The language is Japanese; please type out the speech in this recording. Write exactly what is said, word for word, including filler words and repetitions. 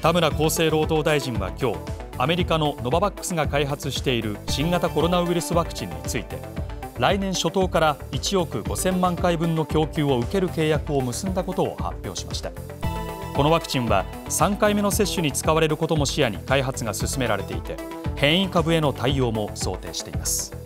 田村厚生労働大臣は今日、アメリカのノババックスが開発している新型コロナウイルスワクチンについて、来年初頭からいちおくごせんまんかいぶんの供給を受ける契約を結んだことを発表しました。このワクチンはさんかいめの接種に使われることも視野に開発が進められていて、変異株への対応も想定しています。